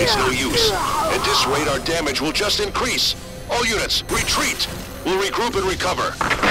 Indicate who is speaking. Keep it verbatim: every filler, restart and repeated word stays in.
Speaker 1: is no use. At this rate, our damage will just increase. All units, retreat! We'll regroup and recover.